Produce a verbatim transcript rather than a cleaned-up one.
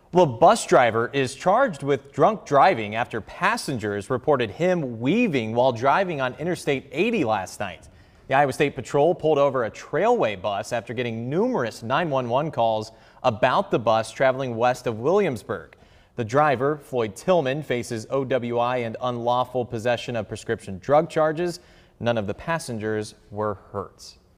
Well, a bus driver is charged with drunk driving after passengers reported him weaving while driving on Interstate eighty last night. The Iowa State Patrol pulled over a trailway bus after getting numerous nine one one calls about the bus traveling west of Williamsburg. The driver, Floyd Tillman, faces O W I and unlawful possession of prescription drug charges. None of the passengers were hurt.